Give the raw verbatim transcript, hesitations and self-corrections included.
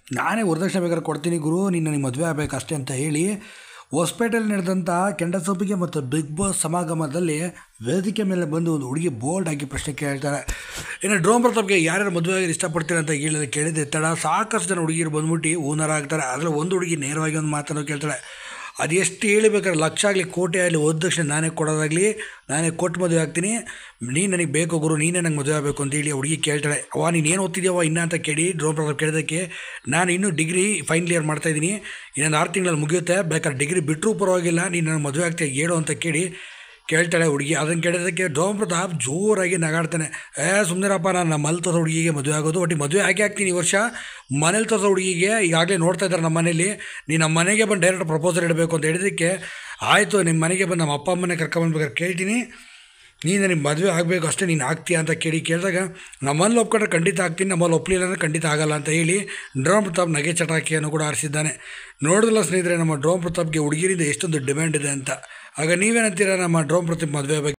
ನಾನೇ ವರದಕ್ಷಿಣೆ ಬೇಕಾದ್ರೆ ಕೊಡ್ತೀನಿ ಗುರು, ನೀನು ನನಗೆ ಮದುವೆ ಆಗಬೇಕಷ್ಟೇ ಅಂತ ಹೇಳಿ ಹೊಸಪೇಟೆಯಲ್ಲಿ ನಡೆದಂಥ ಕೆಂಡಸೊಪ್ಪಿಗೆ ಮತ್ತು ಬಿಗ್ ಬಾಸ್ ಸಮಾಗಮದಲ್ಲಿ ವೇದಿಕೆ ಮೇಲೆ ಬಂದು ಒಂದು ಹುಡುಗಿ ಬೋಲ್ಡ್ ಆಗಿ ಪ್ರಶ್ನೆ ಕೇಳ್ತಾರೆ. ಇನ್ನು ಡ್ರೋನ್ ಪ್ರತಾಪ್ಗೆ ಯಾರ್ಯಾರು ಮದುವೆ ಆಗಿ ಇಷ್ಟಪಡ್ತೀರ ಅಂತ ಕೇಳಿದ ಕೇಳಿದ ತಡ ಸಾಕಷ್ಟು ಜನ ಹುಡುಗಿರು ಬಂದ್ಬಿಟ್ಟು ಓನರ್ ಆಗ್ತಾರೆ. ಅದರಲ್ಲಿ ಒಂದು ಹುಡುಗಿ ನೇರವಾಗಿ ಒಂದು ಮಾತನ್ನು ಕೇಳ್ತಾಳೆ. ಅದು ಎಷ್ಟು ಹೇಳಬೇಕಾದ್ರೆ ಲಕ್ಷ ಆಗಲಿ ಕೋಟೆ ಆಗಲಿ ವರದಕ್ಷಿಣೆ ನಾನೇ ಕೊಡೋದಾಗಲಿ ನಾನೇ ಕೊಟ್ಟು ಮದುವೆ ಆಗ್ತೀನಿ, ನೀನು ನನಗೆ ಬೇಕು ಗುರು, ನೀನೇ ನಂಗೆ ಮದುವೆ ಆಗಬೇಕು ಅಂತೇಳಿ ಹುಡುಗಿ ಕೇಳ್ತಾಳೆ. ಅವ ನೀನು ಏನು ಓದ್ತಿದ್ಯವ ಇನ್ನೂ ಅಂತ ಕೇಳಿ ಡ್ರೋನ್ ಪ್ರತಾಪ್ ಕೇಳಿದಕ್ಕೆ ನಾನು ಇನ್ನೂ ಡಿಗ್ರಿ ಫೈನಲ್ ಇಯರ್ ಮಾಡ್ತಾಯಿದ್ದೀನಿ, ಇನ್ನೊಂದು ಆರು ತಿಂಗಳಲ್ಲಿ ಮುಗಿಯುತ್ತೆ, ಬೇಕಾದ್ರೆ ಡಿಗ್ರಿ ಬಿಟ್ಟರೂ ಪರವಾಗಿಲ್ಲ, ನೀನು ನನ್ನ ಮದುವೆ ಆಗ್ತೀಯ ಹೇಳು ಅಂತ ಕೇಳಿ ಕೇಳ್ತಾಳೆ ಹುಡುಗಿ. ಅದನ್ನು ಕೇಳಿದಕ್ಕೆ ಡ್ರೋನ್ ಪ್ರತಾಪ್ ಜೋರಾಗಿ ನಗಾಡ್ತಾನೆ. ಏ ಸುಮ್ಮನಿರಪ್ಪ, ನಾನು ನಮ್ಮ ಮನೇಲಿ ತೋರಿಸೋ ಹುಡುಗಿಗೆ ಮದುವೆ ಆಗೋದು, ಒಟ್ಟು ಮದುವೆ ಆಗಿ ಆಗ್ತೀನಿ ಈ ವರ್ಷ. ಮನೇಲಿ ತೋರಿಸೋ ಹುಡುಗಿಗೆ ಈಗಾಗಲೇ ನೋಡ್ತಾ ಇದ್ದಾರೆ ನಮ್ಮ ಮನೇಲಿ, ನೀನು ನಮ್ಮ ಮನೆಗೆ ಬಂದು ಡೈರೆಕ್ಟ್ ಪ್ರಪೋಸಲ್ ಇಡಬೇಕು ಅಂತ ಹೇಳಿದ್ದಕ್ಕೆ ಆಯಿತು ನಿಮ್ಮ ಮನೆಗೆ ಬಂದು ನಮ್ಮ ಅಪ್ಪ ಅಮ್ಮನೇ ಕರ್ಕೊಂಬಂದ್ಬೇಕಾದ್ರೆ ಕೇಳ್ತೀನಿ, ನೀನು ನನಗೆ ಮದುವೆ ಆಗಬೇಕು ಅಷ್ಟೇ, ನೀನು ಆಗ್ತೀಯ ಅಂತ ಕೇಳಿ ಕೇಳಿದಾಗ ನಮ್ಮಲ್ಲಿ ಒಪ್ಕೊಂಡ್ರೆ ಖಂಡಿತ ಆಗ್ತೀನಿ, ನಮ್ಮಲ್ಲಿ ಒಪ್ಪಲಿಲ್ಲ ಅಂದರೆ ಖಂಡಿತ ಆಗಲ್ಲ ಅಂತ ಹೇಳಿ ಡ್ರೋನ್ ಪ್ರತಾಪ್ ನಗೆ ಚಟಾಕಿಯನ್ನು ಕೂಡ ಆರಿಸಿದ್ದಾನೆ. ನೋಡಿದ್ರಲ್ಲ ಸ್ನೇಹಿತರೆ, ನಮ್ಮ ಡ್ರೋನ್ ಪ್ರತಾಪ್ಗೆ ಹುಡುಗಿರಿಂದ ಎಷ್ಟೊಂದು ಡಿಮ್ಯಾಂಡ್ ಇದೆ ಅಂತ. ಆಗ ನೀವೇನಂತೀರ ನಮ್ಮ ಡ್ರೋನ್ ಪ್ರತಾಪ್ ಮದುವೆ ಬಗ್ಗೆ?